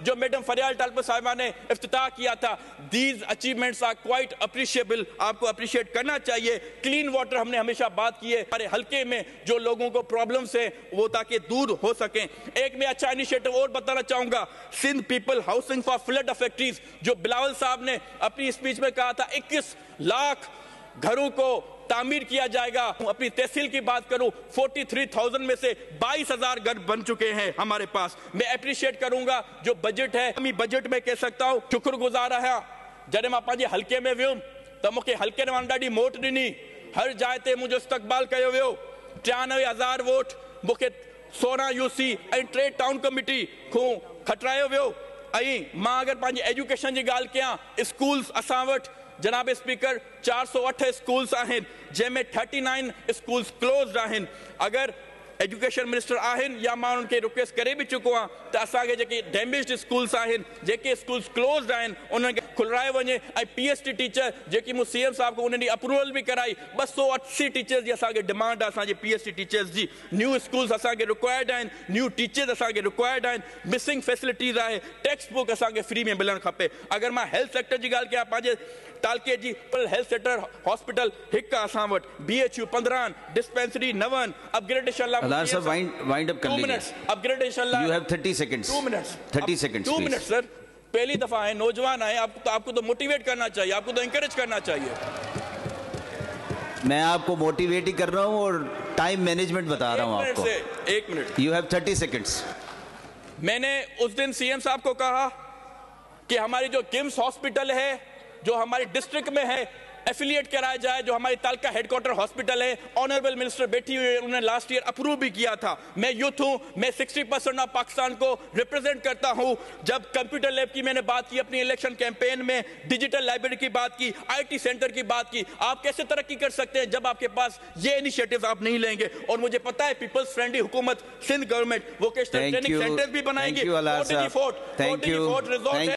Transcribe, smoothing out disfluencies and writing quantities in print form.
जो मैडम फरियाल टालपुर साहिबा ने इफ्तिताह किया था, these achievements are quite appreciable, आपको अप्रिशिएट करना चाहिए। क्लीन वाटर हमने हमेशा बात की है, हमारे हल्के में जो लोगों को प्रॉब्लम्स है वो ताकि दूर हो सकें। एक मैं अच्छा इनिशिएटिव और बताना चाहूंगा, Sindh people housing for flood affected, जो बिलावल साहब ने अपनी स्पीच में कहा था 21 लाख घरों को तामीर किया जाएगा। अपनी तहसील की बात करूं, 43,000 में से 22,000 घर बन चुके हैं हमारे पास। मैं अप्रिशिएट करूंगा जो बजट है, मैं बजट में कह सकता हूं शुक्रगुजार है। जॾहिं मां पंहिंजे हल्के में वियुमि त मूंखे हल्के वारनि ॾाढी मोट ॾिनी, हर जाइ ते मुंहिंजो इस्तक़बाल कयो वियो। 93,000 वोट मूंखे 16 यूसी ऐं 3 टाउन कमिटी खां खटारायो वियो। ऐं मां अगरि पंहिंजी एजुकेशन जी ॻाल्हि कयां, स्कूल्स असां वटि जनाब स्पीकर 408 स्कूल्स आहिनि, जंहिंमें 39 स्कूल्स क्लोज्ड आहिनि। अगर एजुकेशन मिनिस्टर आहिनि या मां उन्हनि खे रिक्वेस्ट करे भी चुको आहियां त असांखे जेके डैमेज्ड स्कूल्स आहिनि, जेके स्कूल्स क्लोज्ड आहिनि, उन्हनि खे खुलायो वञे। ऐं PhD टीचर जेकी मूं CM साहब को उन्हनि जी अप्रूवल भी कराई, 280 टीचर्स जी असांखे डिमांड आहे असांजे PhD टीचर्स जी। न्यू स्कूल्स असांखे रिक्वायर्ड आहिनि, न्यू टीचर्स असांखे रिक्वायर्ड आहिनि, मिसिंग फैसिलिटीज़ आहे, टेक्स्ट बुक असांखे फ्री में मिलणु खपे। अगर मां हेल्थ सेक्टर जी ॻाल्हि कयां, पंहिंजे तालके जी हेल्थ सेक्टर हॉस्पिटल हिकु असं वटि, BHU 15, डिस्पेंसरी 9, अपग्रेडेशन लाइ वाइंड अप कर लीजिए। अपग्रेडेशन लाइ you have 30 seconds. 2 minutes 30 seconds 2 minutes sir. पहली दफा है, नौजवान है, आपको तो मोटिवेट करना चाहिए, आपको तो इंकरेज करना चाहिए। मैं आपको मोटिवेट ही कर रहा हूं और टाइम मैनेजमेंट बता रहा हूं आपको। 1 मिनट। You have 30 seconds. मैंने उस दिन CM साहब को कहा कि हमारी जो किम्स हॉस्पिटल है, जो हमारे डिस्ट्रिक्ट में है, एफिलिएट कराया जाए। जो हमारी तालका हेडक्वार्टर हॉस्पिटल है, ऑनरेबल मिनिस्टर बैठी हुई है, उन्होंने लास्ट ईयर अप्रूव भी किया था। मैं यूथ हूं, मैं 60% ऑफ पाकिस्तान को रिप्रेजेंट करता हूं। जब कंप्यूटर लैब की मैंने बात की अपनी इलेक्शन कैंपेन में, डिजिटल लाइब्रेरी की बात की, IT सेंटर की बात की, आप कैसे तरक्की कर सकते हैं जब आपके पास ये इनिशिएटिव आप नहीं लेंगे? और मुझे पता है पीपल्स फ्रेंडली हुकूमत Sindh government vocational training centre भी बनाएंगे।